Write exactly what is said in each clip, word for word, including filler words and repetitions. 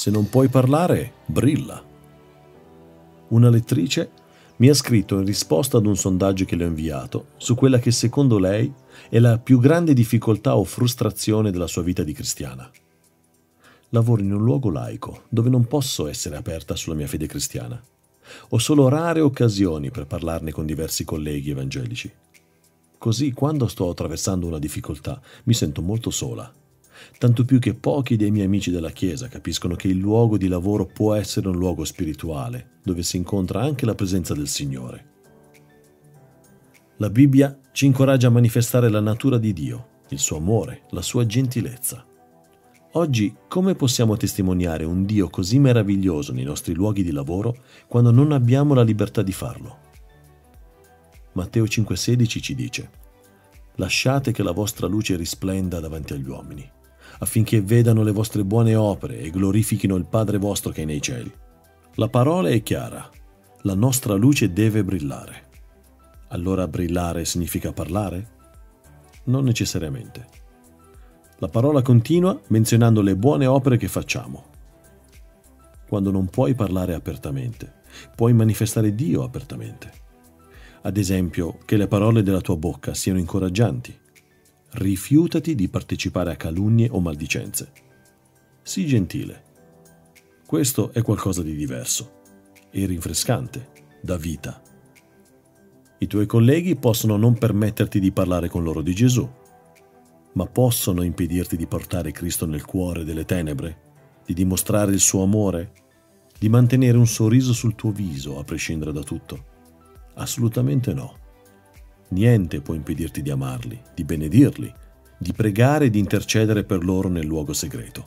Se non puoi parlare, brilla. Una lettrice mi ha scritto in risposta ad un sondaggio che le ho inviato su quella che secondo lei è la più grande difficoltà o frustrazione della sua vita di cristiana. Lavoro in un luogo laico dove non posso essere aperta sulla mia fede cristiana. Ho solo rare occasioni per parlarne con diversi colleghi evangelici. Così, quando sto attraversando una difficoltà, mi sento molto sola. Tanto più che pochi dei miei amici della Chiesa capiscono che il luogo di lavoro può essere un luogo spirituale, dove si incontra anche la presenza del Signore. La Bibbia ci incoraggia a manifestare la natura di Dio, il suo amore, la sua gentilezza. Oggi, come possiamo testimoniare un Dio così meraviglioso nei nostri luoghi di lavoro quando non abbiamo la libertà di farlo? Matteo cinque sedici ci dice: «Lasciate che la vostra luce risplenda davanti agli uomini, affinché vedano le vostre buone opere e glorifichino il Padre vostro che è nei cieli». La parola è chiara: la nostra luce deve brillare. Allora brillare significa parlare? Non necessariamente. La parola continua menzionando le buone opere che facciamo. Quando non puoi parlare apertamente, puoi manifestare Dio apertamente. Ad esempio, che le parole della tua bocca siano incoraggianti. Rifiutati di partecipare a calunnie o maldicenze. Sii gentile. Questo è qualcosa di diverso e rinfrescante, dà vita. I tuoi colleghi possono non permetterti di parlare con loro di Gesù, ma possono impedirti di portare Cristo nel cuore delle tenebre, di dimostrare il suo amore, di mantenere un sorriso sul tuo viso a prescindere da tutto? Assolutamente no. Niente può impedirti di amarli, di benedirli, di pregare e di intercedere per loro nel luogo segreto.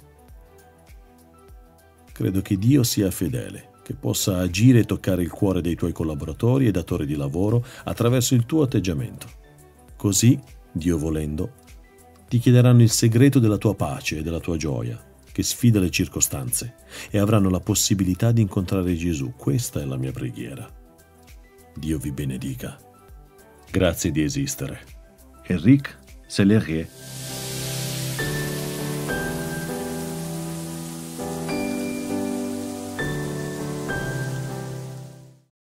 Credo che Dio sia fedele, che possa agire e toccare il cuore dei tuoi collaboratori e datori di lavoro attraverso il tuo atteggiamento. Così, Dio volendo, ti chiederanno il segreto della tua pace e della tua gioia, che sfida le circostanze, e avranno la possibilità di incontrare Gesù. Questa è la mia preghiera. Dio vi benedica. Grazie di esistere. Enrique Sellerier.